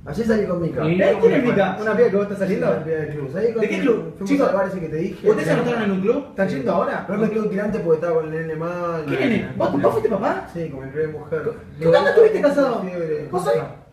Ayer salí con Mica. Y- ¿Quién es Mica? ¿Una piba que vos estás saliendo? Una piba del club. Salí con ¿De qué club? Fuimos Chicos, al bar ese que te dije. ¿Ustedes se anotaron en un club? ¿Están yendo ahora? Pero me quedo tirante porque estaba con el nene mal. ¿Qué nene? ¿Vos fuiste papá? Sí, con mi primera mujer. ¿Cuándo estuviste casado? Fiebre. ¿Vos sos?